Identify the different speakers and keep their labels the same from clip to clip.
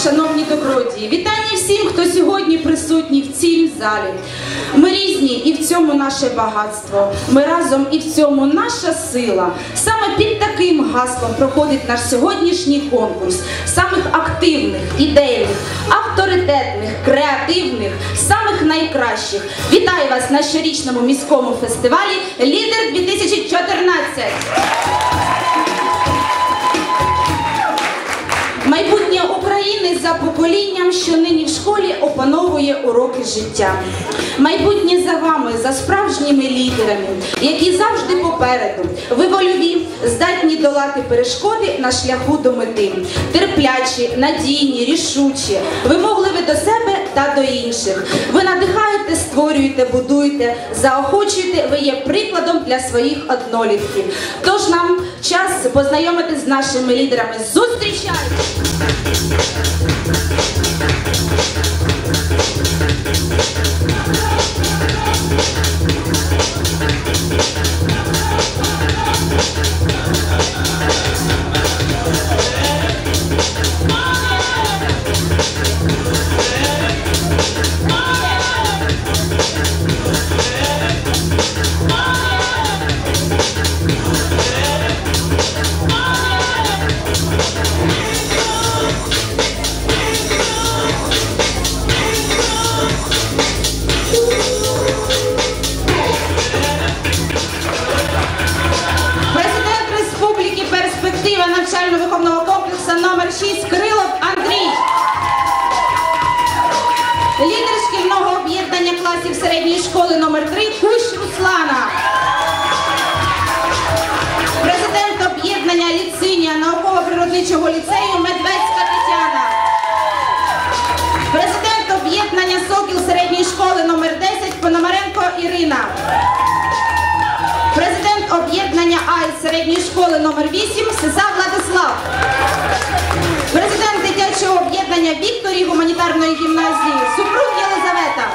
Speaker 1: шановні добродії, вітання всім, хто сьогодні присутній в цій залі. Ми різні, і в цьому наше багатство. Ми разом, і в цьому наша сила. Саме під таким гаслом проходить наш сьогоднішній конкурс. Самих активних, ідейних, авторитетних, креативних, самих найкращих. Вітаю вас на щорічному міському фестивалі «Лідер 2014». Майбутнє України за поколінням, що нині в школі опановує уроки життя. Майбутнє за вами, за справжніми лідерами, які завжди попереду. Ви вольові, здатні долати перешкоди на шляху до мети. Терплячі, надійні, рішучі, вимогливі до себе та до інших. Ви надихаєте, створюєте, будуєте, заохочуєте, ви є прикладом для своїх однолітків. Тож нам час познайомитись з нашими лідерами. Зустрічайте! Навчально-виховного комплексу номер 6 Крилов Андрій. Лідер шкільного об'єднання класів середньої школи номер 3 Кущ Руслана. Президент об'єднання Ліцинія науково-природничого ліцею Медведська Тетяна. Президент об'єднання Сокіл середньої школи номер 10 Пономаренко Ірина. Президент об'єднання АЙ середньої школи номер 8 Сиса Владислав. Президент дитячого об'єднання Вікторії гуманітарної гімназії Супруг Єлизавета.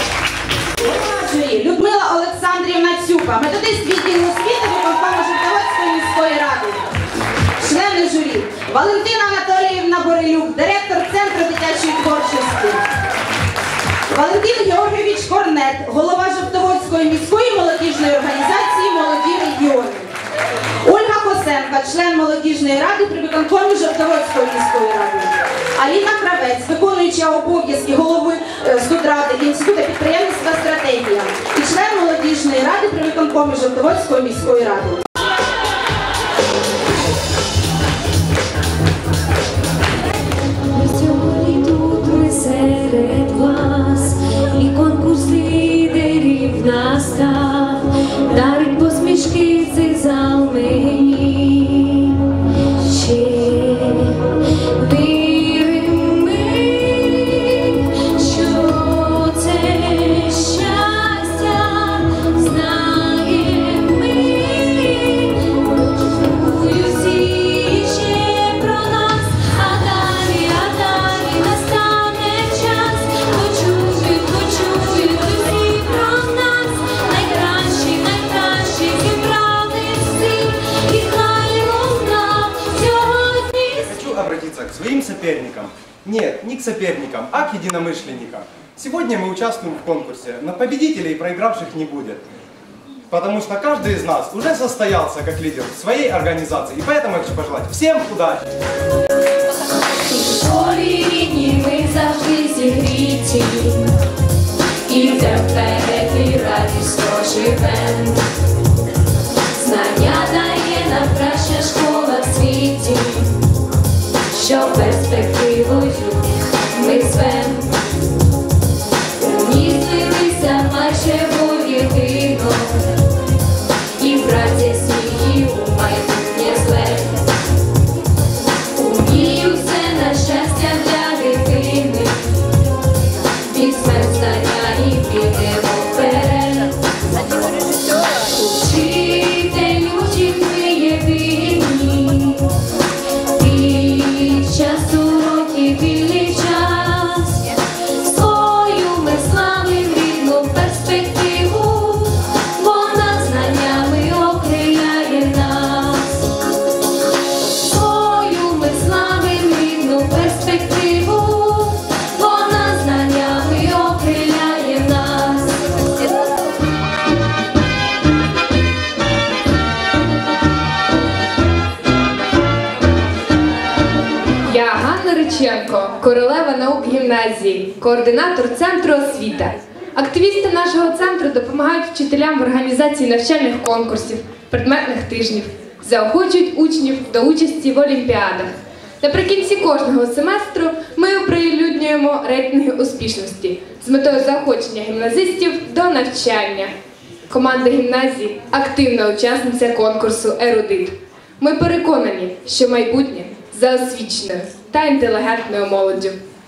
Speaker 1: Людмила Олександрівна Цюпа, методист відділу освіти виконкому Жовтоводської міської ради. Члени журі: Валентина Анатоліївна Борилюк, директор Центру дитячої творчості. Валентин Георгійович Корнет, голова Жовтоводської міської молодіжної організації «Молоді регіони». Ольга Косенка, член молодіжної ради при виконкомі Жовтоводської міської ради. Аліна Кравець, виконуюча обов'язки голови студради Інституту підприємництва «Стратегія» і член молодіжної ради при виконкомі Жовтоводської міської ради.
Speaker 2: Серед вас і конкурс лідерів настав, дарить посмішки цей зал мені. Ще віримо ми, що це щастя, знаємо ми, чують всі ще про нас, а далі настане час, почують усі про нас, найкращі зібрали всі, і хай луна сьогодні.
Speaker 3: Хочу обратиться к своим соперникам. Нет, не к соперникам, а к единомышленникам. Сегодня мы участвуем в конкурсе, но победителей и проигравших не будет. Потому что каждый из нас уже состоялся как лидер в своей организации. И поэтому я хочу пожелать всем удачи!
Speaker 2: В школі рідні ми завжди зігріті, і йдем вперед і радісно живем. Знання дає нам краща школа в світі, що перспективою ми звем. У ній злилися майже воєдино, і браття сміхів у майбутнє зле. У ній усе на щастя для дитини, візьмем знання і підемо вперед. Учителю, чи ми єдині, під час уроків вільний час, свою ми славим рідну перспективу, вона знаннями окриляє нас. Свою ми славим рідну перспективу,
Speaker 4: Шевченко, королева наук гімназії, координатор Центру освіти. Активісти нашого центру допомагають вчителям в організації навчальних конкурсів, предметних тижнів, заохочують учнів до участі в олімпіадах. Наприкінці кожного семестру ми оприлюднюємо рейтинги успішності з метою заохочення гімназистів до навчання. Команда гімназії – активна учасниця конкурсу «Ерудит». Ми переконані, що майбутнє за освіченою та інтелігентною молоддю.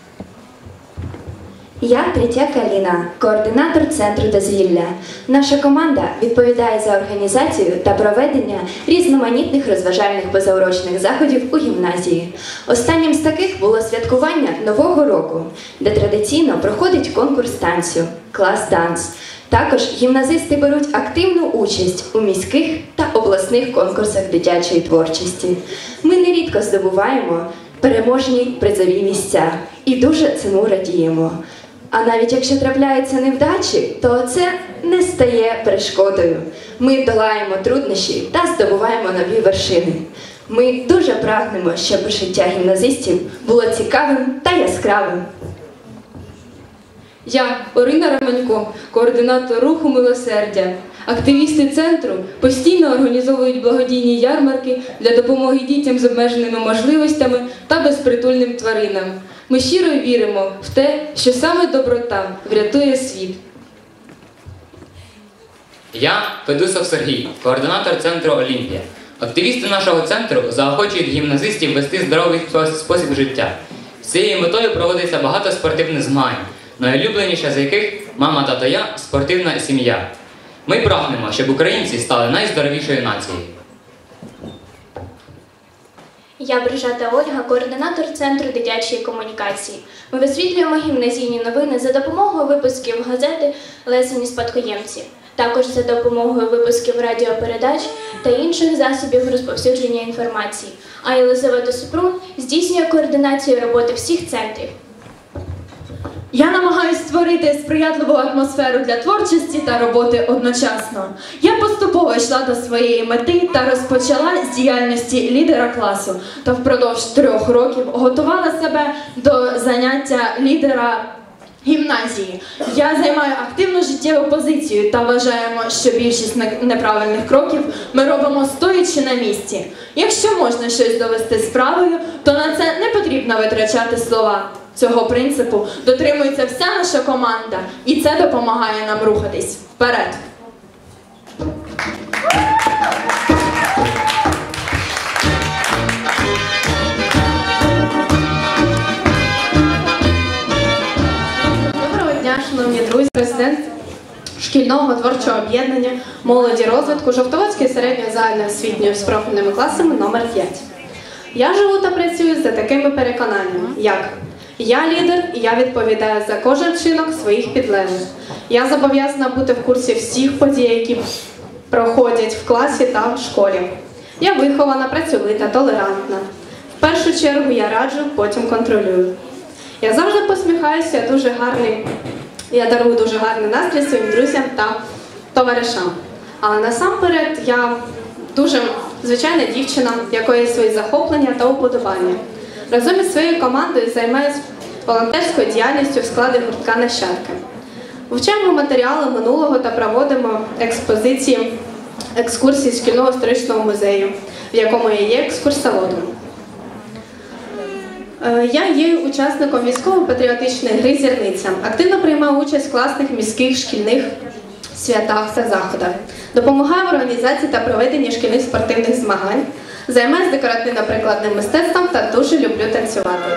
Speaker 5: Я Третьяк Аліна, координатор Центру дозвілля. Наша команда відповідає за організацію та проведення різноманітних розважальних позаурочних заходів у гімназії. Останнім з таких було святкування Нового року, де традиційно проходить конкурс танцю «Клас-данс». Також гімназисти беруть активну участь у міських та обласних конкурсах дитячої творчості. Ми нерідко здобуваємо переможні призові місця і дуже цьому радіємо. А навіть якщо трапляються невдачі, то це не стає перешкодою. Ми долаємо труднощі та здобуваємо нові вершини. Ми дуже прагнемо, щоб життя гімназистів було цікавим та яскравим.
Speaker 4: Я Орина Романько, координатор руху «Милосердя». Активісти центру постійно організовують благодійні ярмарки для допомоги дітям з обмеженими можливостями та безпритульним тваринам. Ми щиро віримо в те, що саме доброта врятує світ.
Speaker 6: Я Федусов Сергій, координатор центру «Олімпія». Активісти нашого центру заохочують гімназистів вести здоровий спосіб життя. З цією метою проводиться багато спортивних змагань, найулюбленіше з яких «Мама, тато, я» – спортивна сім'я. Ми прагнемо, щоб українці стали найздоровішою нацією.
Speaker 7: Я Брижата Ольга, координатор Центру дитячої комунікації. Ми висвітлюємо гімназійні новини за допомогою випусків газети «Лесені спадкоємці», також за допомогою випусків радіопередач та інших засобів розповсюдження інформації. А Єлизавета Супрун здійснює координацію роботи всіх центрів.
Speaker 8: Я намагаюсь створити сприятливу атмосферу для творчості та роботи одночасно. Я поступово йшла до своєї мети та розпочала з діяльності лідера класу. Та впродовж 3 років готувала себе до заняття лідера гімназії. Я займаю активну життєву позицію та вважаємо, що більшість неправильних кроків ми робимо стоячи на місці. Якщо можна щось довести справою, то на це не потрібно витрачати слова. Цього принципу дотримується вся наша команда, і це допомагає нам рухатись вперед. Доброго дня, шановні друзі, президент шкільного творчого об'єднання молоді розвитку Жовтоводської середньої загальноосвітньої з профільними класами номер 5. Я живу та працюю за такими переконаннями, як я лідер, і я відповідаю за кожен вчинок своїх підлеглих. Я зобов'язана бути в курсі всіх подій, які проходять в класі та в школі. Я вихована, працьовита, толерантна. В першу чергу я раджу, потім контролюю. Я завжди посміхаюся, я дарую дуже гарний настрій своїм друзям та товаришам. Але насамперед я дуже звичайна дівчина, в якої є свої захоплення та уподобання. Разом із своєю командою займаюся волонтерською діяльністю в складі гуртка «Нащадки». Вивчаємо матеріали минулого та проводимо екскурсії з шкільного історичного музею, в якому я є екскурсоводом. Я є учасником військово-патріотичної гри «Зірниця». Активно приймаю участь в класних міських шкільних святах та заходах. Допомагаю в організації та проведенні шкільних спортивних змагань. Займаюся декоративно-прикладним мистецтвом та дуже люблю танцювати.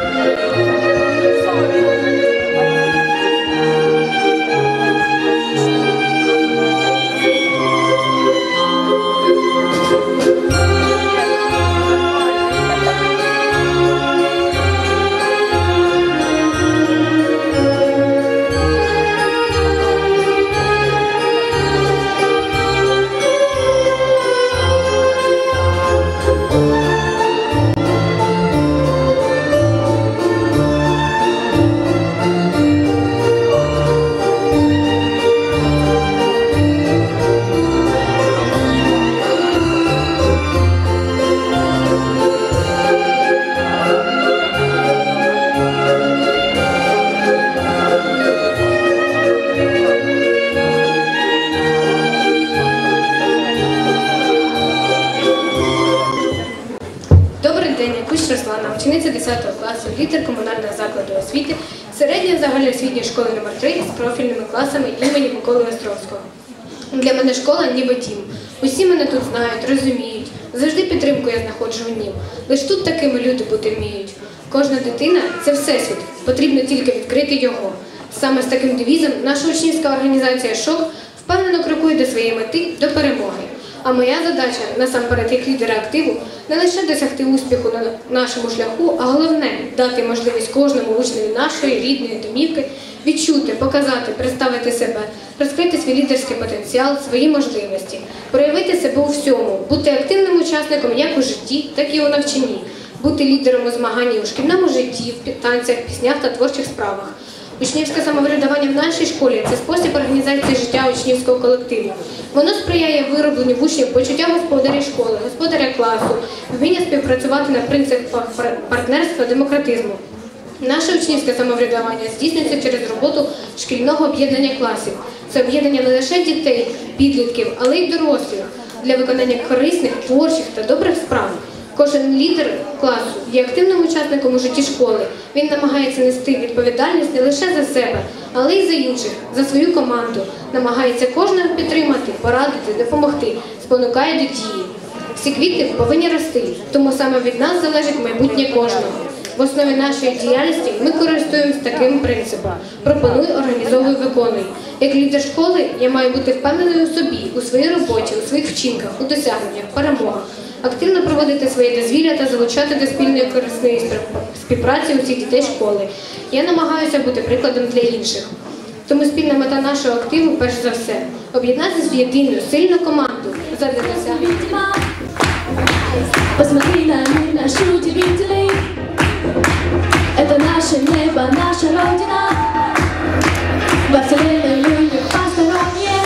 Speaker 4: класу, лідер комунального закладу освіти, середньої загальноосвітньої школи номер 3 з профільними класами імені Миколи Островського. Для мене школа ніби дім. Усі мене тут знають, розуміють. Завжди підтримку я знаходжу в нім. Лиш тут такими люди бути вміють. Кожна дитина – це всесвіт, потрібно тільки відкрити його. Саме з таким девізом наша учнівська організація «Шок» впевнено крокує до своєї мети, до перемоги. А моя задача, насамперед, як лідера активу, не лише досягти успіху на нашому шляху, а головне – дати можливість кожному учневі нашої рідної домівки відчути, показати, представити себе, розкрити свій лідерський потенціал, свої можливості, проявити себе у всьому, бути активним учасником як у житті, так і у навчанні, бути лідером у змаганні у шкільному житті, в танцях, піснях та творчих справах. Учнівське самоврядування в нашій школі – це спосіб організації життя учнівського колективу. Воно сприяє виробленню в учнів почуття господаря школи, господаря класу, вміння співпрацювати на принципах партнерства, демократизму. Наше учнівське самоврядування здійснюється через роботу шкільного об'єднання класів. Це об'єднання не лише дітей, підлітків, але й дорослих для виконання корисних, творчих та добрих справ. Кожен лідер класу є активним учасником у житті школи. Він намагається нести відповідальність не лише за себе, але й за інших, за свою команду. Намагається кожного підтримати, порадити, допомогти, спонукає до дії. Всі квіти повинні рости, тому саме від нас залежить майбутнє кожного. В основі нашої діяльності ми користуємося таким принципом – пропонуй, організовуй, виконуй. Як лідер школи я маю бути впевненою у собі, у своїй роботі, у своїх вчинках, у досягненнях, перемогах. Активно проводити своє дозвілля та залучати до спільної корисної співпраці усіх дітей школи. Я намагаюся бути прикладом для інших. Тому спільна мета нашого активу, перш за все, об'єднатися в єдину, сильну команду задля досягнення.
Speaker 2: Посмотри на мир наш удивительный. Это наше небо, наша Родина. Во вселенной люди посторонние.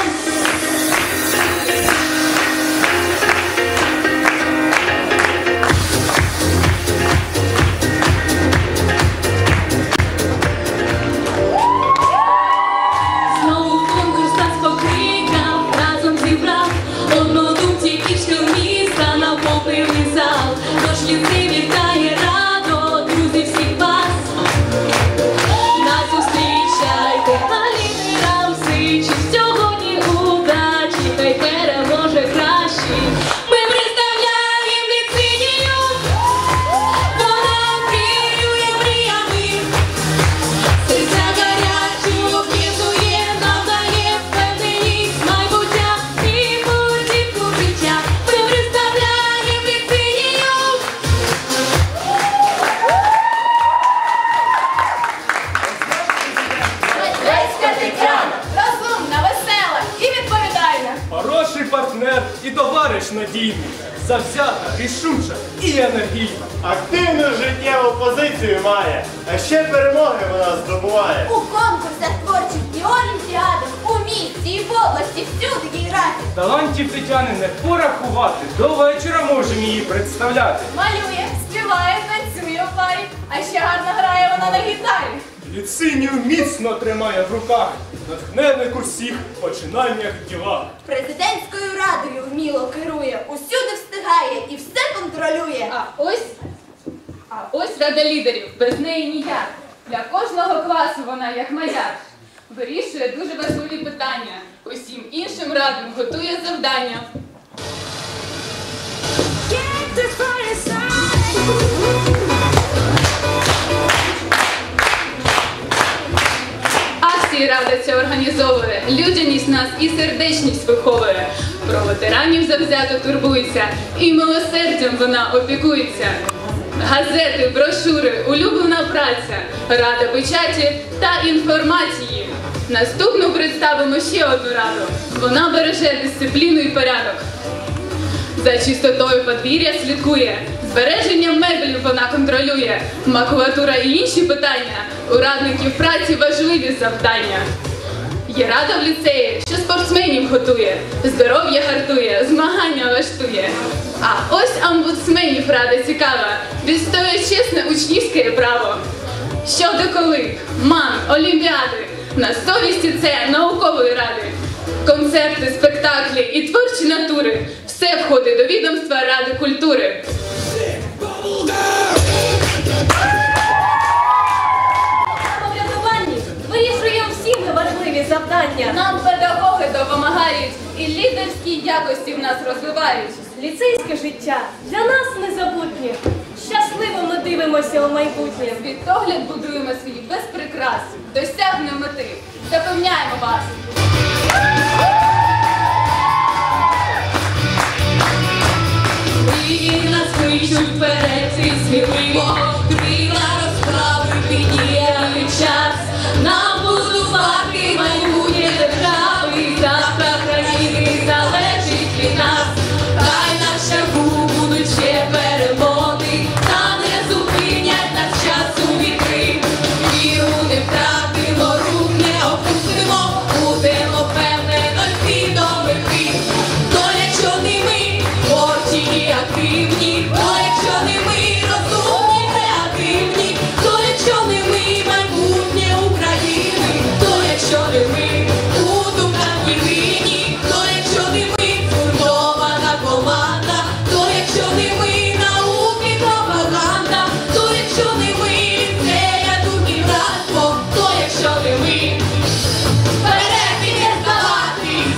Speaker 2: Знову конкурс нас покликав, разом зібрав однодумців і міста на повний зал. Тож ліцей вітає радо, друзі, всіх вас. Нас зустрічайте, а лідерам зичу сьогодні удачі, хай переможе кращий. Ми представляємо ліцею, вона керує мріями. Серця гарячі об'єднує, надає впевненість майбуття і путівку життя. Ми представляємо ліцею.
Speaker 1: Леська Тетяна, розумна, весела і відповідальна.
Speaker 3: Хороший партнер і товариш надійний, завзята, рішуча і енергійна.
Speaker 9: Активну життєву позицію має, а ще перемоги вона здобуває.
Speaker 1: У конкурсах творчих і олімпіадах, у місті і в області всюди їй раді.
Speaker 3: Талантів Тетяни не порахувати, до вечора можемо її представляти.
Speaker 1: Малює, співає, танцює у парі, а ще гарно грає вона на гітарі.
Speaker 3: Ліцинію міцно тримає в руках, натхнених усіх починаннях діла.
Speaker 1: Президентською радою вміло керує, усюди встигає і все контролює.
Speaker 10: А ось рада лідерів, без неї ніяк. Для кожного класу вона як маяк. Вирішує дуже важливі питання, усім іншим радам готує завдання. Акції рада ця організовує, людяність нас і сердечність виховує. Про ветеранів завзято турбується, і милосердям вона опікується. Газети, брошури, улюблена праця, рада печаті та інформації. Наступну представимо ще одну раду. Вона береже дисципліну і порядок. За чистотою подвір'я слідкує, збереженням меблів вона контролює. Макулатура і інші питання, у радників праці важливі завдання. Є рада в ліцеї, що спортсменів готує, здоров'я гартує, змагання влаштує. А ось омбудсменів рада цікава, відстоює чесне учнівське право. Що до коли, МАН, олімпіади, на совісті це наукової ради. Концерти, спектаклі і творчі натури – все входить до відомства Ради культури. розвивають.
Speaker 11: Ліцейське життя для нас незабутнє. Щасливо ми дивимося у майбутнє.
Speaker 10: Світогляд будуємо свій без прикрас. Досягнемо мети. Запевняємо вас.
Speaker 2: Мрії нас кличуть вперед і сміливо, крила розправи підняли час. Нам будувати майбутнє держави, завтра країни залежить від нас. Хай на шляху будуть ще перемоги, та не зупинять нас часу вітри. Віру не втратимо, рук не опустимо, будемо впевнено йти до мети. То якщо не ми, творчі і активні, то якщо не ми, розумні, креативні, то якщо не ми, майбутнє України, то якщо не ми, у думках єдині, то якщо не ми, згуртована команда, то якщо не ми, науки, пропаганда, то якщо не ми, ліцея, тут і братство, то якщо не ми, вперед і не здаватись!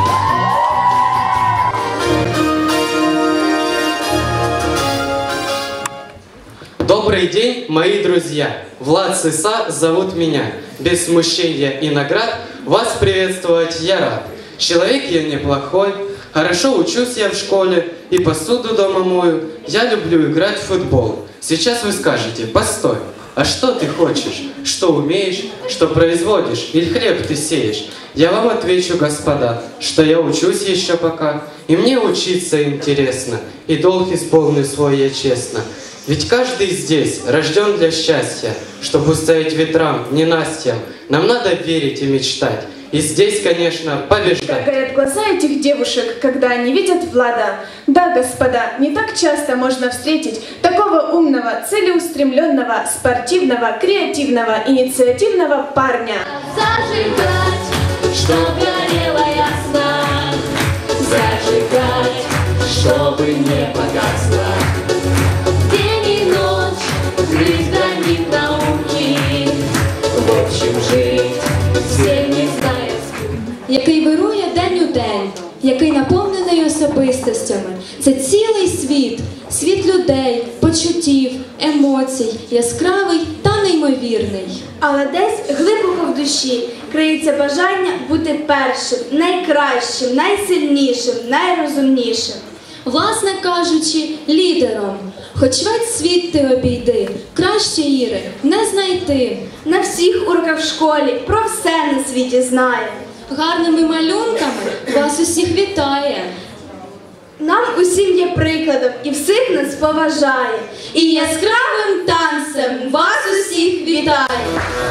Speaker 12: Добрый день, мои друзья! Влад Сыса зовут меня. Без смущения и наград вас приветствовать я рад. Человек я неплохой, хорошо учусь я в школе и посуду дома мою. Я люблю играть в футбол. Сейчас вы скажете: постой, а что ты хочешь? Что умеешь? Что производишь? Или хлеб ты сеешь? Я вам отвечу, господа, что я учусь еще пока, и мне учиться интересно, и долг исполню свой я честно. Ведь каждый здесь рожден для счастья, чтобы устоять ветрам, ненастьям. Нам надо верить и мечтать. И здесь, конечно, побеждать.
Speaker 13: Как горят глаза этих девушек, когда они видят Влада. Да, господа, не так часто можно встретить такого умного, целеустремленного, спортивного, креативного, инициативного парня.
Speaker 2: Зажигать, чтоб горело ясно, зажигать, чтобы не погасло. День и ночь, жизнь гранит науки, в общем жить, всем не зная скуки.
Speaker 5: Який вирує день у день, який наповнений особистостями. Це цілий світ, світ людей, почуттів, емоцій, яскравий та неймовірний.
Speaker 14: Але десь глибоко в душі криється бажання бути першим, найкращим, найсильнішим, найрозумнішим.
Speaker 5: Власне кажучи, лідером. Хоч весь світ ти обійди, краще Іри не знайти.
Speaker 14: На всіх уроках в школі про все на світі знає.
Speaker 5: Гарними малюнками вас усіх вітає.
Speaker 14: Нам усім є прикладом і всіх нас поважає.
Speaker 5: І яскравим танцем вас усіх вітає.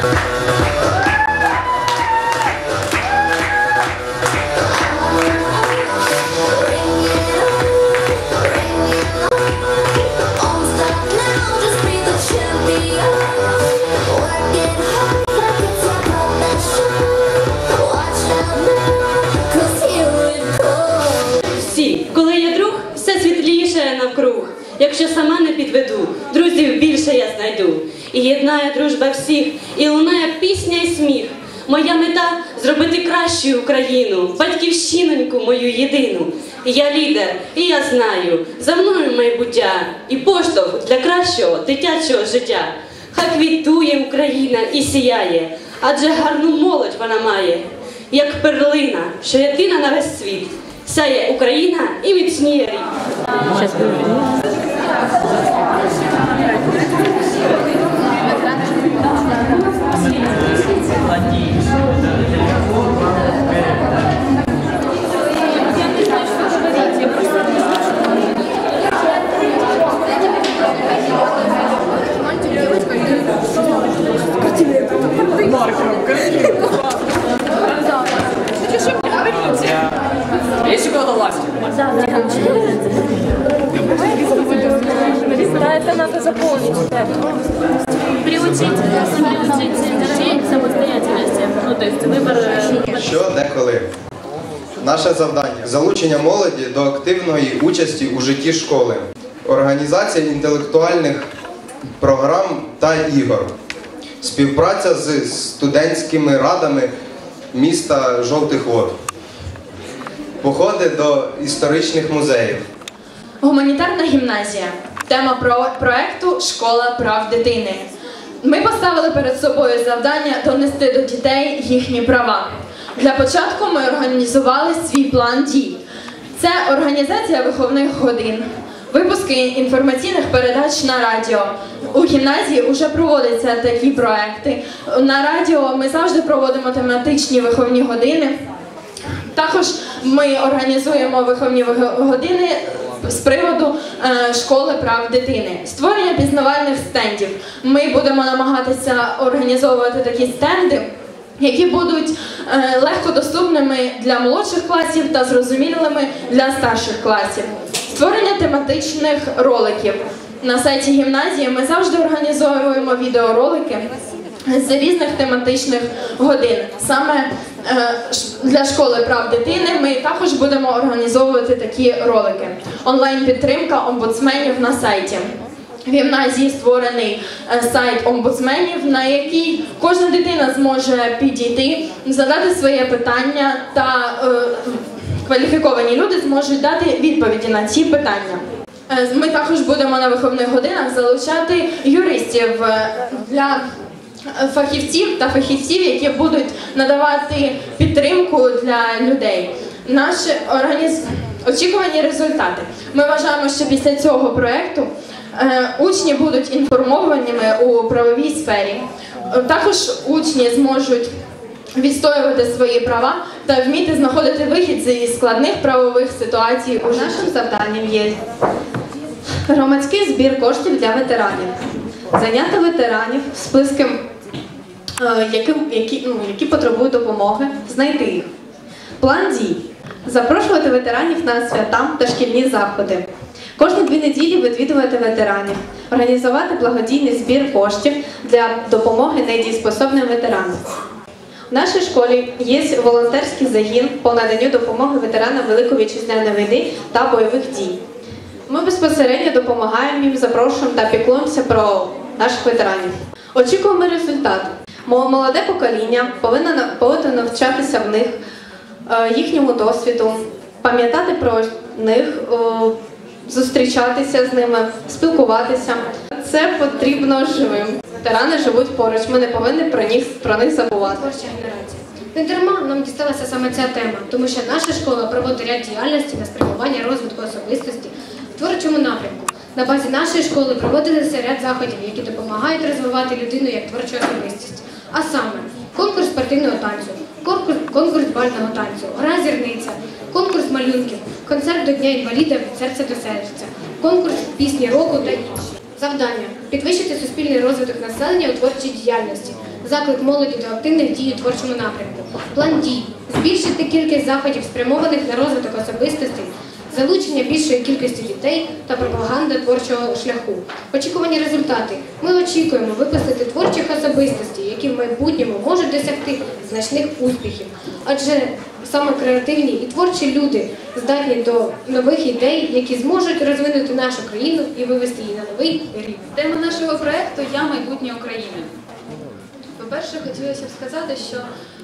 Speaker 15: Коли є друг, все світліше навкруг. Якщо сама не підведу, друзів більше я знайду. І єднає дружба всіх, і лунає пісня і сміх. Моя мета – зробити кращу Україну, батьківщиноньку мою єдину. Я лідер, і я знаю, за мною майбуття, і поштовх для кращого дитячого життя. Хай квітує Україна і сіяє, адже гарну молодь вона має. Як перлина, що єдина на весь світ. Сяє Україна і міцніє рік.
Speaker 16: Есть у кого-то власть?
Speaker 11: Да, это надо заполнить. Приучить детей к самостоятельности. Ну, то есть выбор...
Speaker 17: Що деколи? Наше завдання – залучення молоді до активної участі у житті школи, організація інтелектуальних програм та ігор, співпраця з студентськими радами міста Жовтих Вод, походи до історичних музеїв.
Speaker 13: Гуманітарна гімназія. Тема проекту «Школа прав дитини». Ми поставили перед собою завдання донести до дітей їхні права. Для початку ми організували свій план дій. Це організація виховних годин, випуски інформаційних передач на радіо. У гімназії вже проводяться такі проекти. На радіо ми завжди проводимо тематичні виховні години. Також ми організуємо виховні години з приводу школи прав дитини. Створення пізнавальних стендів. Ми будемо намагатися організовувати такі стенди, які будуть легко доступними для молодших класів та зрозумілими для старших класів. Створення тематичних роликів. На сайті гімназії ми завжди організовуємо відеоролики з різних тематичних годин. Саме для школи прав дитини ми також будемо організовувати такі ролики. Онлайн-підтримка омбудсменів на сайті. В гімназії створений сайт омбудсменів, на який кожна дитина зможе підійти, задати своє питання та кваліфіковані люди зможуть дати відповіді на ці питання. Ми також будемо на виховних годинах залучати юристів для фахівців та фахівців, які будуть надавати підтримку для людей. Наші очікувані результати. Ми вважаємо, що після цього проєкту учні будуть інформованими у правовій сфері. Також учні зможуть відстоювати свої права та вміти знаходити вихід зі складних правових ситуацій.
Speaker 8: Нашим завданням є громадський збір коштів для ветеранів. Зайняти ветеранів списком, які потребують допомоги, знайти їх. План дій. Запрошувати ветеранів на свята та шкільні заходи. Кожні 2 неділі відвідувати ветеранів. Організувати благодійний збір коштів для допомоги недієспособним ветеранам. В нашій школі є волонтерський загін по наданню допомоги ветеранам Великої Вітчизняної війни та бойових дій. Ми безпосередньо допомагаємо їм, запрошуємо та піклуємося про наших ветеранів. Очікуємо результат. Молоде покоління повинно навчатися в них, їхньому досвіду, пам'ятати про них, зустрічатися з ними, спілкуватися. Це потрібно живим. Ветерани живуть поруч, ми не повинні про них забувати.
Speaker 18: Творча генерація. Не дарма нам дісталася саме ця тема, тому що наша школа проводить ряд діяльності на спрямування розвитку особистості в творчому напрямку. На базі нашої школи проводилися ряд заходів, які допомагають розвивати людину як творчу особистість. А саме конкурс спортивного танцю, конкурс бального танцю, гра зірниця, конкурс малюнків, концерт до Дня інваліда від серця до серця, конкурс пісні року та інші. Завдання – підвищити суспільний розвиток населення у творчій діяльності, заклик молоді до активних дій у творчому напрямку, план дій – збільшити кількість заходів, спрямованих на розвиток особистостей, залучення більшої кількості дітей та пропаганда творчого шляху. Очікувані результати. Ми очікуємо випустити творчих особистостей, які в майбутньому можуть досягти значних успіхів. Адже саме креативні і творчі люди здатні до нових ідей, які зможуть розвинути нашу країну і вивести її на новий рівень.
Speaker 10: Тема нашого проєкту «Я майбутнє України». По-перше, хотілося б сказати, що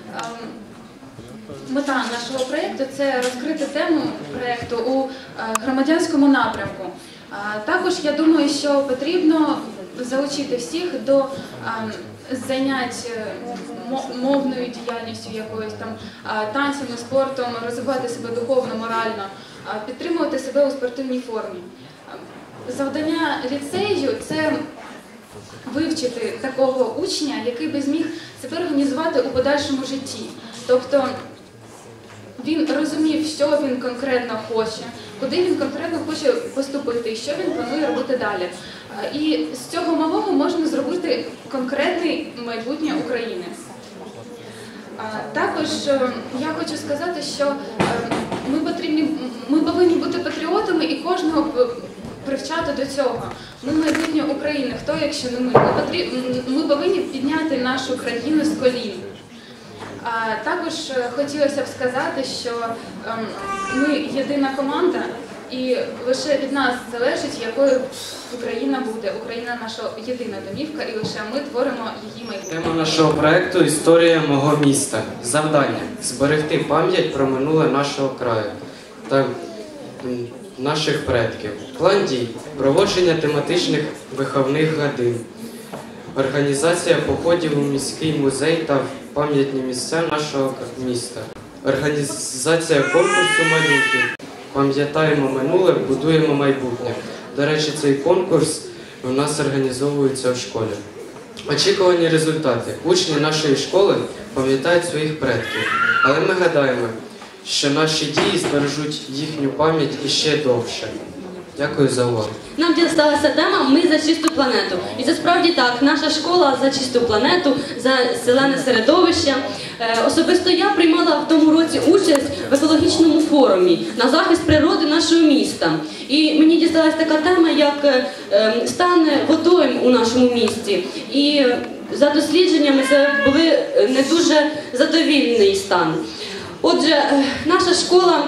Speaker 10: мета нашого проєкту – це розкрити тему проєкту у громадянському напрямку. Також я думаю, що потрібно залучити всіх до зайнять мовною діяльністю якоюсь там, танцями, спортом, розвивати себе духовно, морально, підтримувати себе у спортивній формі. Завдання ліцею – це вивчити такого учня, який би зміг себе організувати у подальшому житті. Тобто він розумів, що він конкретно хоче, куди він конкретно хоче поступити, що він планує робити далі. І з цього малого можна зробити конкретне майбутнє України. Також я хочу сказати, що ми повинні бути патріотами і кожного привчати до цього. Ми майбутнє України, хто якщо не ми. Ми повинні підняти нашу країну з колін. Також хотілося б сказати, що ми єдина команда, і лише від нас залежить, якою Україна буде. Україна – наша єдина домівка, і лише ми творимо її майбутнє.
Speaker 12: Тема нашого проєкту – історія мого міста. Завдання – зберегти пам'ять про минуле нашого краю. та наших предків. План дій – проводження тематичних виховних годин, організація походів у міський музей та в пам'ятні місця нашого міста, організація конкурсу малюнків. Пам'ятаємо минуле, будуємо майбутнє. До речі, цей конкурс у нас організовується в школі. Очікувані результати. Учні нашої школи пам'ятають своїх предків, але ми гадаємо, що наші дії збережуть їхню пам'ять іще довше. Дякую за увагу.
Speaker 15: Нам дісталася тема «Ми за чисту планету». І це справді так, наша школа за чисту планету, за зелене середовище. Особисто я приймала в тому році участь в екологічному форумі на захист природи нашого міста. І мені дісталася така тема, як стан водойм у нашому місті. І за дослідженнями це були не дуже задовільний стан. Отже, наша школа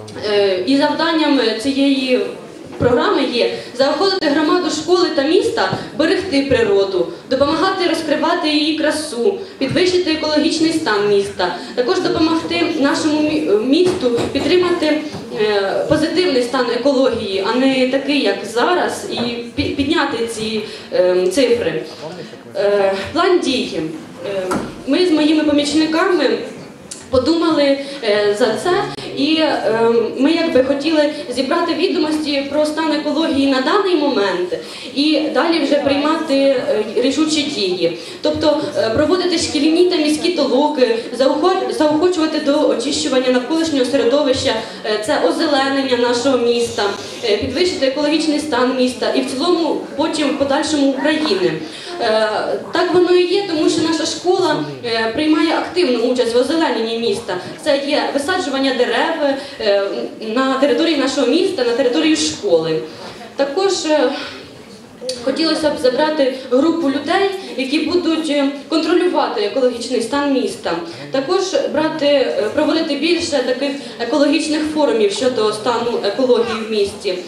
Speaker 15: і завданням цієї програми є заохотити громаду школи та міста берегти природу, допомагати розкривати її красу, підвищити екологічний стан міста, також допомогти нашому місту підтримати позитивний стан екології, а не такий, як зараз, і підняти ці цифри. План дій. Ми з моїми помічниками подумали за це, і ми якби хотіли зібрати відомості про стан екології на даний момент і далі вже приймати рішучі дії. Тобто проводити шкільні та міські толоки, заохочувати до очищування навколишнього середовища, це озеленення нашого міста, підвищити екологічний стан міста і в цілому потім в подальшому України. Так воно і є, тому що наша школа приймає активну участь в озелененні міста. Це є висаджування дерев на території нашого міста, на території школи. Також хотілося б забрати групу людей, які будуть контролювати екологічний стан міста. Також проводити більше таких екологічних форумів щодо стану екології в місті.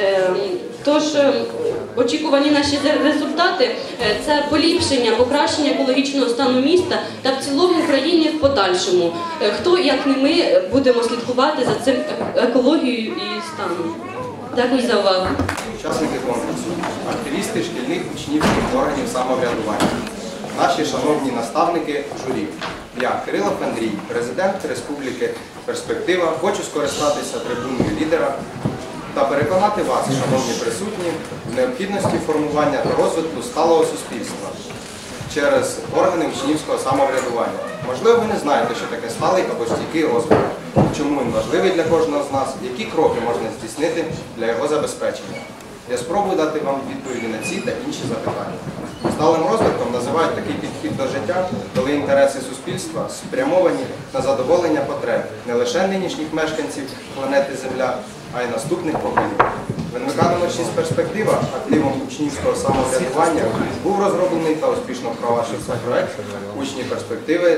Speaker 15: Тож, очікувані наші результати – це поліпшення, покращення екологічного стану міста та в цілому країні в подальшому. Хто, як не ми, будемо слідкувати за цим екологією і станом. Дякую за увагу.
Speaker 17: Учасники конкурсу, активісти шкільних учнівських органів самоврядування, наші шановні наставники журі. Я, Кирилов Андрій, президент Республіки Перспектива, хочу скористатися трибуною лідера та переконати вас, шановні присутні, в необхідності формування та розвитку сталого суспільства через органи учнівського самоврядування. Можливо, ви не знаєте, що таке сталий або стійкий розвиток, чому він важливий для кожного з нас, які кроки можна здійснити для його забезпечення. Я спробую дати вам відповіді на ці та інші запитання. Сталим розвитком називають такий підхід до життя, коли інтереси суспільства спрямовані на задоволення потреб не лише нинішніх мешканців планети Земля, а й наступних поколінь. ВНВК номер 6 «Перспектива» активом учнівського самоврядування був розроблений та успішно впроваджувався проект «Учні перспективи».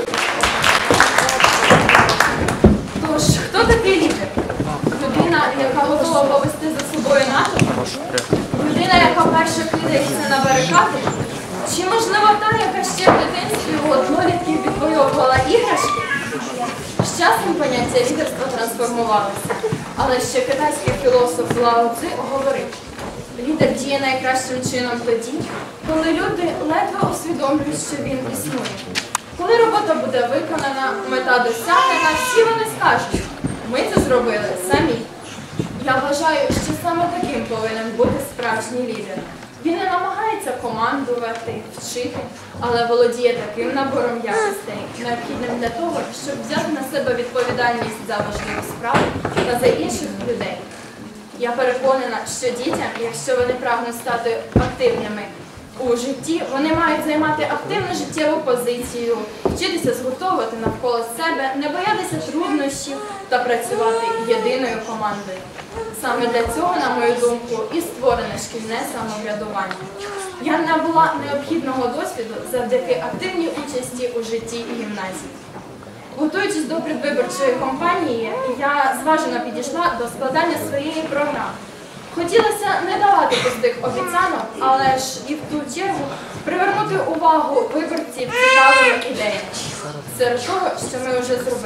Speaker 13: Тож, хто такий лідер? Людина, яка готова повести за собою натовп? Людина, яка перша кидається на барикади? Чи, можливо, та, яка ще в дитинстві у однолітків відвоювала іграшки? З часом поняття лідерства трансформувалося. Але ще китайський філософ Лао Цзи говорив, лідер діє найкращим чином тоді, коли люди ледве усвідомлюють, що він існує. Коли робота буде виконана, мета досягнена, всі вони скажуть, ми це зробили самі. Я вважаю, що саме таким повинен бути справжній лідер. Він не намагається командувати, вчити, але володіє таким набором якостей, необхідним для того, щоб взяти на себе відповідальність за важливу справу та за інших людей. Я переконана, що дітям, якщо вони прагнуть стати активними у житті, вони мають займати активну життєву позицію, вчитися згуртовувати навколо себе, не боятися труднощів та працювати єдиною командою. Саме для цього, на мою думку, і створене шкільне самоврядування. Я набула необхідного досвіду завдяки активній участі у житті гімназії. Готуючись до предвиборчої кампанії, я зважено підійшла до складання своєї програми. Хотілося не давати пустих обіцянок, але ж і в ту чергу привернути увагу виборців цікавими ідеями. Серед того, що ми вже зробили.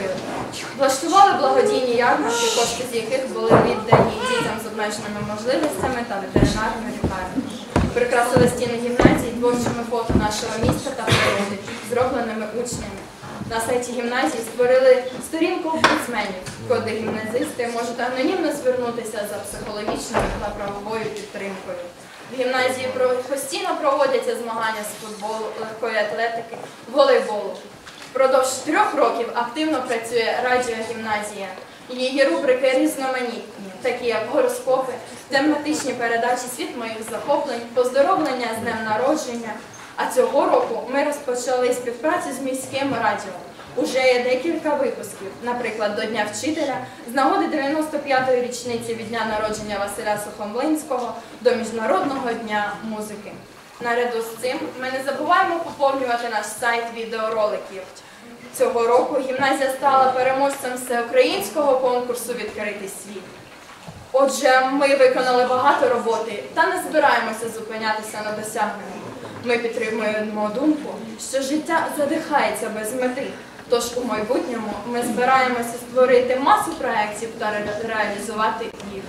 Speaker 19: Влаштували благодійні ярмарки, кошти з яких були віддані дітям з обмеженими можливостями та ветеринарною лікарні. Прикрасили стіни гімназії творчими фото нашого міста та природи, зробленими учнями. На сайті гімназії створили сторінку омбудсменів, куди гімназисти можуть анонімно звернутися за психологічною та правовою підтримкою. В гімназії постійно проводяться змагання з футболу, легкої атлетики, волейболу. Впродовж 3 років активно працює радіогімназія. Її рубрики різноманітні, такі як гороскопи, тематичні передачі «Світ моїх захоплень», поздоровлення з днем народження. А цього року ми розпочали співпрацю з міським радіо. Уже є декілька випусків, наприклад, до Дня вчителя, з нагоди 95-ї річниці від дня народження Василя Сухомлинського до Міжнародного дня музики. Наряду з цим ми не забуваємо поповнювати наш сайт відеороликів. Цього року гімназія стала переможцем всеукраїнського конкурсу «Відкритий світ». Отже, ми виконали багато роботи та не збираємося зупинятися на досягненому. Ми підтримуємо думку, що життя задихається без мети, тож у майбутньому ми збираємося створити масу проєктів та реалізувати їх.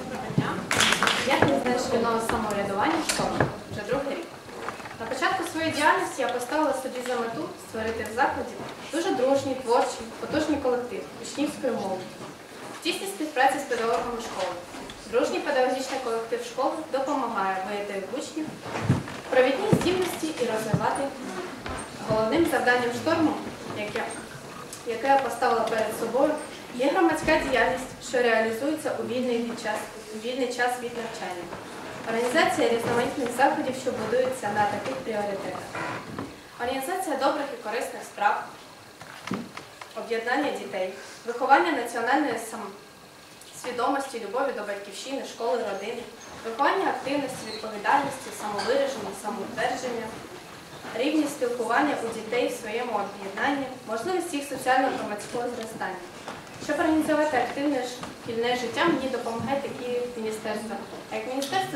Speaker 8: Я кандидат шкільного самоврядування в школі вже 2-й рік. На початку своєї діяльності я поставила собі за мету створити в закладі дуже дружній, творчий, потужний колектив учнівської молоді. В тісній співпраці з педагогами школи. Дружній педагогічний колектив школи допомагає виявити в учнів провідні здібності і розвивати. Головним завданням шторму, яке я поставила перед собою, є громадська діяльність, що реалізується у вільний час від навчання. Організація різноманітних заходів, що будуються на таких пріоритетах. Організація добрих і корисних справ, об'єднання дітей, виховання національної свідомості, любові до батьківщини, школи, родини, виховання активності, відповідальності, самовираження, самоутвердження, рівність спілкування у дітей в своєму об'єднанні, можливість їх соціально-громадського зростання. Щоб організувати активне шкільне життя, мені допомагають такі міністерства, як Міністерство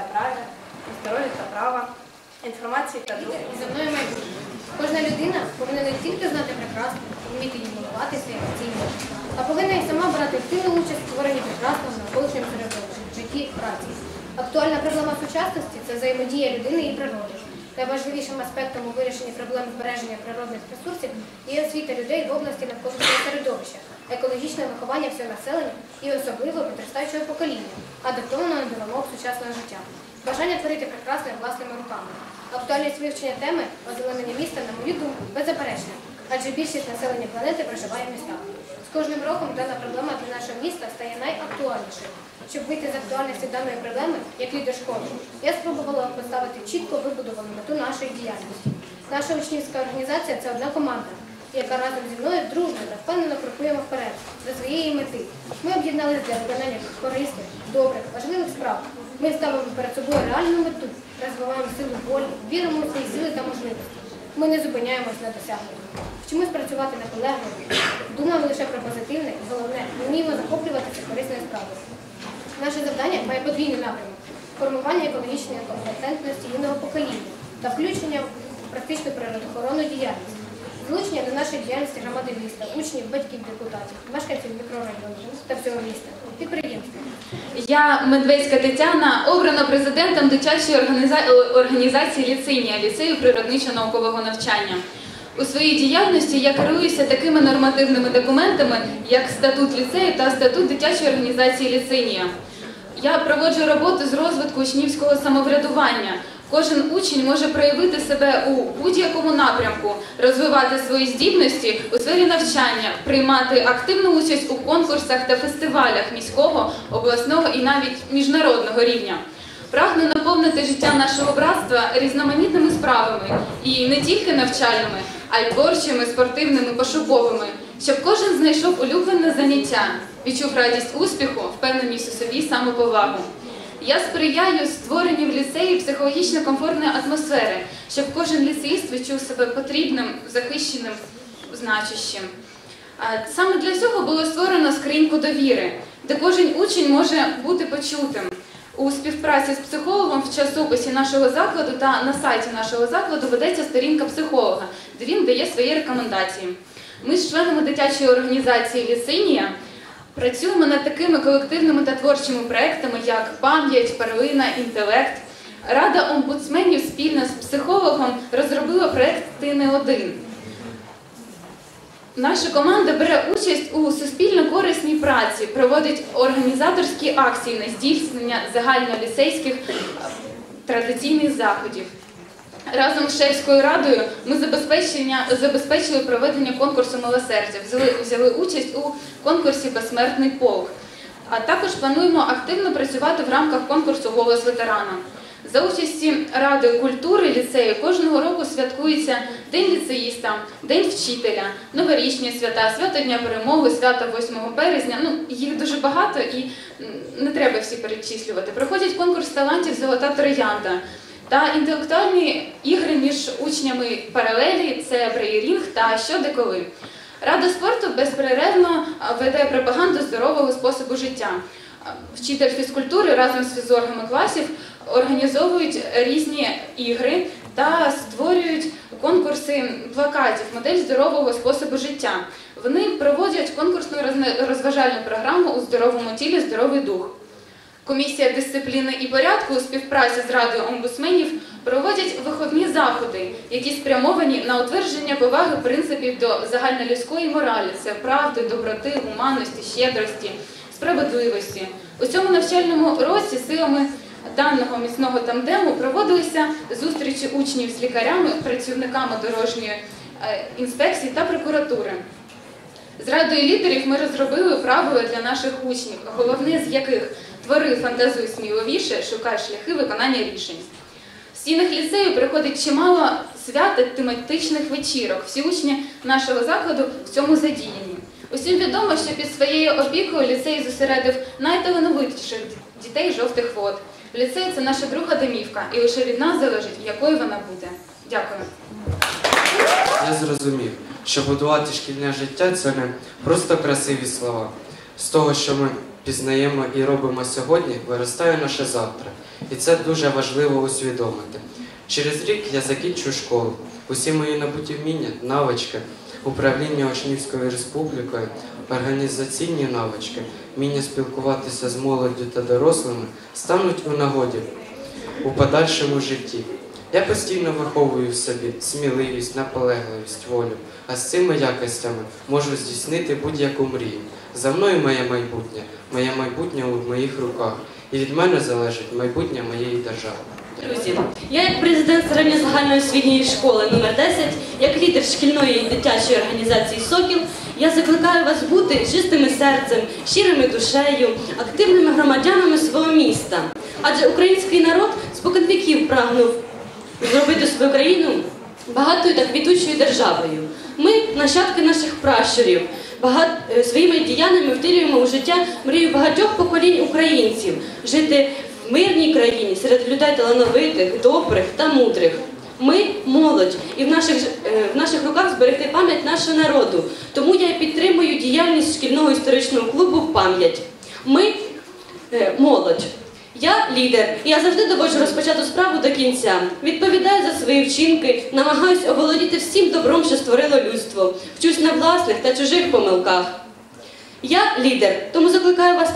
Speaker 8: здоров'я та права, інформації та друг.
Speaker 18: За мною майбутнє. Кожна людина повинна не тільки знати прекрасно, вміти їм милуватися емоційно, а повинна і сама брати активну участь у створенні прекрасного навколишнього середовища, в житті праці. Актуальна проблема сучасності – це взаємодія людини і природи. Найважливішим аспектом у вирішенні проблем збереження природних ресурсів є освіта людей в області навколишнього середовища, екологічне виховання всього населення і особливо підростаючого покоління, адаптованого до вимог сучасного життя. Бажання творити прекрасне власними руками. Актуальність вивчення теми озеленення міста, на мою думку, беззаперечна, адже більшість населення планети проживає в містах. З кожним роком дана проблема для нашого міста стає найактуальнішою. Щоб вийти з актуальності даної проблеми, як лідер школи, я спробувала поставити чітко вибудовану мету нашої діяльності. Наша учнівська організація – це одна команда, яка разом зі мною дружно та впевнено крокуємо вперед до своєї мети. Ми об'єдналися для виконання корисних, добрих, важливих справ. Ми ставимо перед собою реальну мету, розвиваємо силу волі, віримо у свої сили та можливості. Ми не зупиняємось на досягненні. Вчимось працювати наполегливо, думаємо лише про позитивне і головне, ми вміємо захоплюватися корисною справою. Наше завдання має подвійний напрямок – формування екологічної компетентності юного покоління та включення в практичну природоохоронну діяльність. Залучення до нашої діяльності громади міста, учнів, батьків, депутатів, мешканців мікрорайону та всього міста, підприємств.
Speaker 10: Я, Медведська Тетяна, обрана президентом дитячої організації «Ліцинія» – ліцею природничо-наукового навчання. У своїй діяльності я керуюся такими нормативними документами, як статут ліцею та статут дитячої організації «Ліцинія». Я проводжу роботу з розвитку учнівського самоврядування. Кожен учень може проявити себе у будь-якому напрямку, розвивати свої здібності у сфері навчання, приймати активну участь у конкурсах та фестивалях міського, обласного і навіть міжнародного рівня. Прагну наповнити життя нашого братства різноманітними справами, і не тільки навчальними, а й творчими, спортивними, пошуковими, щоб кожен знайшов улюблене заняття, відчув радість успіху, впевненість у собі, самоповагу. Я сприяю створенню в ліцеї психологічно комфортної атмосфери, щоб кожен ліцеїст відчув себе потрібним, захищеним, значущим. Саме для цього було створено скриньку довіри, де кожен учень може бути почутим. У співпраці з психологом в часописі нашого закладу та на сайті нашого закладу ведеться сторінка психолога, де він дає свої рекомендації. Ми з членами дитячої організації «Лісинія» працюємо над такими колективними та творчими проектами, як «Пам'ять», «Перлина», «Інтелект». Рада омбудсменів спільно з психологом розробила проект «Ти не один». Наша команда бере участь у суспільно-корисній праці, проводить організаторські акції на здійснення загальноліцейських традиційних заходів. Разом з Шефською радою ми забезпечили проведення конкурсу «Милосердя», взяли участь у конкурсі «Безсмертний полк», а також плануємо активно працювати в рамках конкурсу «Голос ветерана». За участі Ради культури ліцею кожного року святкується День ліцеїста, День вчителя, новорічні свята, свято Дня Перемоги, свято 8 березня. Їх дуже багато і не треба всі перечислювати. Проходять конкурс талантів «Золота троянда» та інтелектуальні ігри між учнями паралелі, це брейрінг та що де коли. Рада спорту безперервно веде пропаганду здорового способу життя. Вчитель фізкультури разом з фізоргами класів організовують різні ігри та створюють конкурси плакатів «Модель здорового способу життя». Вони проводять конкурсну розважальну програму «У здоровому тілі здоровий дух». Комісія дисципліни і порядку у співпраці з Радою омбудсменів проводять виховні заходи, які спрямовані на утвердження поваги принципів до загальнолюдської моралі – це правди, доброти, гуманності, щедрості, справедливості. У цьому навчальному році силами даного міцного тандему проводилися зустрічі учнів з лікарями, працівниками дорожньої інспекції та прокуратури. З Радою лідерів ми розробили правила для наших учнів, головне з яких – твори, фантазуй сміливіше, шукай шляхи виконання рішень. В стінах ліцею приходить чимало свят та тематичних вечірок. Всі учні нашого закладу в цьому задіяні. Усім відомо, що під своєю опікою ліцей зосередив найталановитіших дітей жовтих вод. Ліцей – це наша друга домівка, і лише від нас залежить, якою вона буде. Дякую.
Speaker 12: Я зрозумів, що будувати шкільне життя – це не просто красиві слова. З того, що ми пізнаємо і робимо сьогодні, виростає наше завтра. І це дуже важливо усвідомити. Через рік я закінчу школу. Усі мої набуті вміння, навички, управління Учнівською республікою, організаційні навички, вміння спілкуватися з молоддю та дорослими стануть у нагоді у подальшому житті. Я постійно виховую в собі сміливість, наполегливість, волю, а з цими якостями можу здійснити будь-яку мрію. За мною моє майбутнє у моїх руках, і від мене залежить майбутнє моєї держави.
Speaker 15: Друзі, я як президент середньозагальноосвітньої школи номер 10, як лідер шкільної і дитячої організації «Сокіл», я закликаю вас бути чистими серцем, щирими душею, активними громадянами свого міста. Адже український народ споконвіків прагнув зробити свою країну багатою та квітучою державою. Ми, нащадки наших пращурів, своїми діяннями втілюємо у життя мрію багатьох поколінь українців жити в мирній країні серед людей талановитих, добрих та мудрих. Ми – молодь, і в наших руках зберегти пам'ять нашого народу. Тому я підтримую діяльність шкільного історичного клубу «Пам'ять». Ми – молодь. Я лідер, і я завжди доводжу розпочату справу до кінця. Відповідаю за свої вчинки, намагаюсь оволодіти всім добром, що створило людство. Вчусь на власних та чужих помилках. Я лідер, тому закликаю вас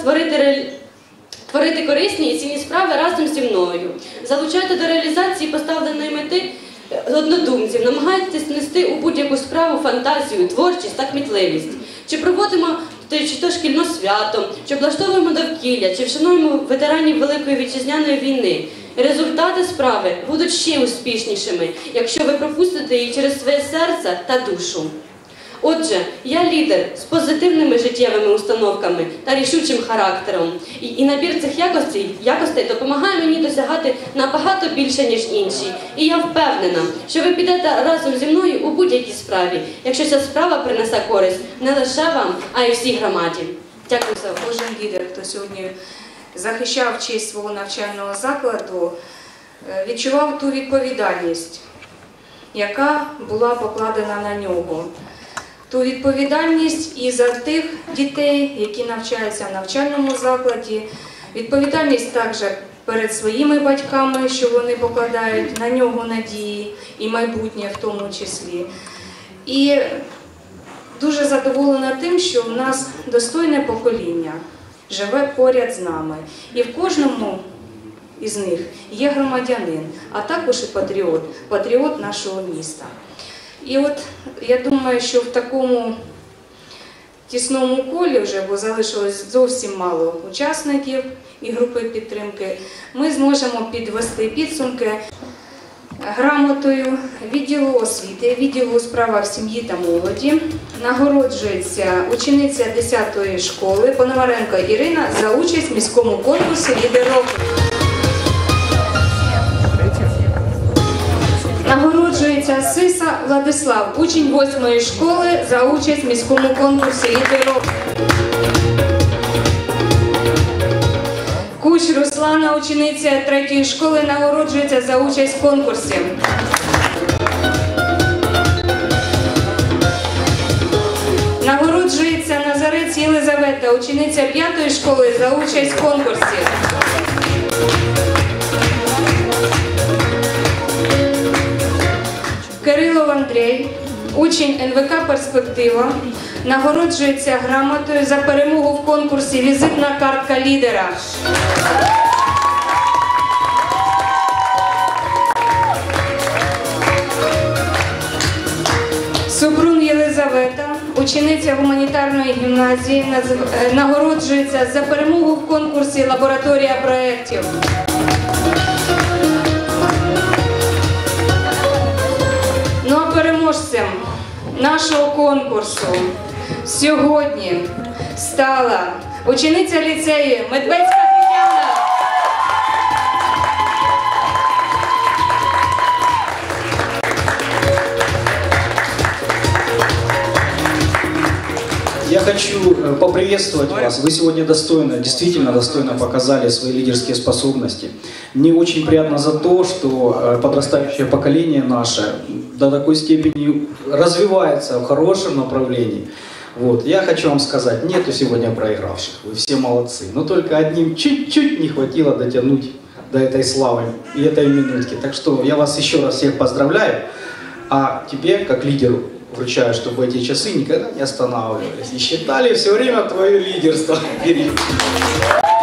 Speaker 15: творити корисні і цінні справи разом зі мною. Залучайте до реалізації поставленої мети однодумців, намагайтесь нести у будь-яку справу фантазію, творчість та кмітливість. Чи проводимо чи то шкільне свято, чи облаштовуємо довкілля, чи вшануємо ветеранів Великої Вітчизняної війни. Результати справи будуть ще успішнішими, якщо ви пропустите її через своє серце та душу. Отже, я лідер з позитивними життєвими установками та рішучим характером. І набір цих якостей допомагає мені досягати набагато більше, ніж інші. І я впевнена, що ви підете разом зі мною у будь-якій справі, якщо ця справа принесе користь не лише вам, а й всій громаді. Дякую за увагу.
Speaker 20: Кожен лідер, хто сьогодні захищав честь свого навчального закладу, відчував ту відповідальність, яка була покладена на нього. Ту відповідальність і за тих дітей, які навчаються в навчальному закладі, відповідальність також перед своїми батьками, що вони покладають на нього надії і майбутнє в тому числі. І дуже задоволена тим, що в нас достойне покоління живе поряд з нами. І в кожному із них є громадянин, а також і патріот нашого міста. І от я думаю, що в такому тісному колі вже, бо залишилось зовсім мало учасників і групи підтримки, ми зможемо підвести підсумки грамотою відділу освіти, відділу у справах сім'ї та молоді. Нагороджується учениця 10-ї школи Пономаренко Ірина за участь в міському конкурсі «Лідер року». Нагороджується Сиса Владислав, учень 8-ї школи за участь в міському конкурсі «Лідер року». Кущ Руслана, учениця 3-ї школи, нагороджується за участь в конкурсі. Нагороджується Назарець Єлизавета, учениця 5-ї школи, за участь в конкурсі. Кирилов Андрій, учень НВК «Перспектива», нагороджується грамотою за перемогу в конкурсі «Візитна картка лідера». Супрун Єлизавета, учениця гуманітарної гімназії, нагороджується за перемогу в конкурсі «Лабораторія проєктів». Ну а переможцем нашого конкурсу сьогодні стала учениця ліцею Медведська Тетяна.
Speaker 21: Я хочу поприветствовать вас. Вы сегодня достойно, действительно достойно показали свои лидерские способности. Мне очень приятно за то, что подрастающее поколение наше до такой степени развивается в хорошем направлении. Вот. Я хочу вам сказать, нету сегодня проигравших, вы все молодцы. Но только одним чуть-чуть не хватило дотянуть до этой славы и этой минутки. Так что я вас еще раз всех поздравляю. А тебе, как лидеру, вручаю, чтобы эти часы никогда не останавливались и считали все время твое лидерство.